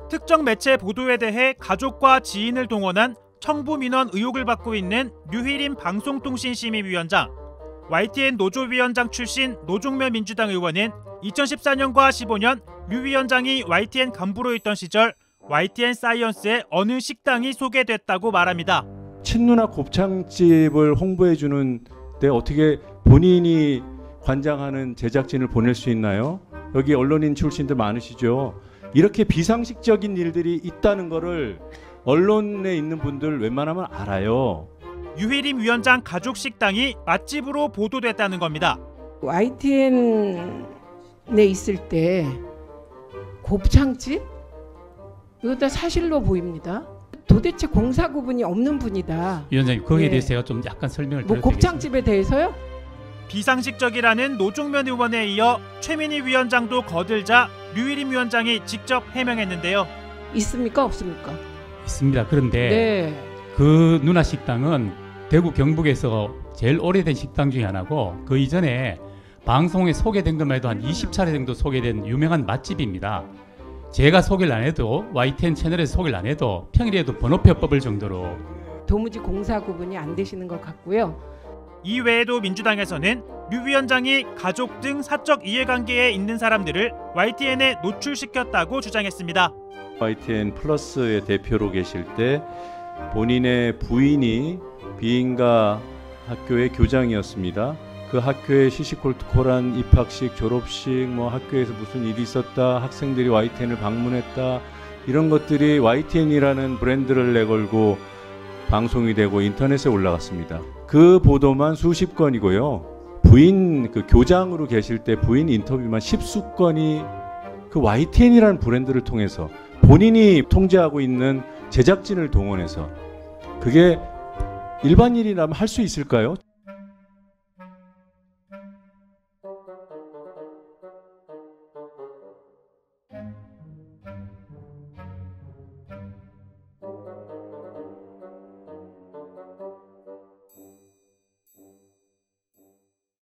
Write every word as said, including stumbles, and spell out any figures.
특정 매체 보도에 대해 가족과 지인을 동원한 청부 민원 의혹을 받고 있는 류희림 방송통신심의위원장. 와이티엔 노조위원장 출신 노종면 민주당 의원은 이천십사 년과 십오 년 류 위원장이 와이티엔 간부로 있던 시절 와이티엔 사이언스의 어느 식당이 소개됐다고 말합니다. 친누나 곱창집을 홍보해주는 데 어떻게 본인이 관장하는 제작진을 보낼 수 있나요? 여기 언론인 출신들 많으시죠. 이렇게 비상식적인 일들이 있다는 거를 언론에 있는 분들 웬만하면 알아요. 류희림 위원장 가족 식당이 맛집으로 보도됐다는 겁니다. 와이티엔에 있을 때 곱창집? 이거 다 사실로 보입니다. 도대체 공사 구분이 없는 분이다. 위원장님, 거기에 예. 대해서 제가 좀 약간 설명을 뭐 드려도 곱창집에 대해서요? 비상식적이라는 노종면 의원에 이어 최민희 위원장도 거들자 류희림 위원장이 직접 해명했는데요. 있습니까? 없습니까? 있습니다. 그런데 네. 그 누나 식당은 대구 경북에서 제일 오래된 식당 중에 하나고, 그 이전에 방송에 소개된 것만 해도 한 이십 차례 정도 소개된 유명한 맛집입니다. 제가 소개를 안 해도, 와이티엔 채널에서 소개를 안 해도 평일에도 번호표 뽑을 정도로 도무지 공사 구분이 안 되시는 것 같고요. 이 외에도 민주당에서는 류 위원장이 가족 등 사적 이해관계에 있는 사람들을 와이티엔에 노출시켰다고 주장했습니다. 와이티엔 플러스의 대표로 계실 때 본인의 부인이 비인가 학교의 교장이었습니다. 그 학교에 시시콜콜한 입학식, 졸업식, 뭐 학교에서 무슨 일이 있었다, 학생들이 와이티엔을 방문했다, 이런 것들이 와이티엔이라는 브랜드를 내걸고 방송이 되고 인터넷에 올라갔습니다. 그 보도만 수십 건이고요. 부인 그 교장으로 계실 때 부인 인터뷰만 십수 건이 그 와이티엔이라는 브랜드를 통해서 본인이 통제하고 있는 제작진을 동원해서, 그게 일반인이라면 할 수 있을까요?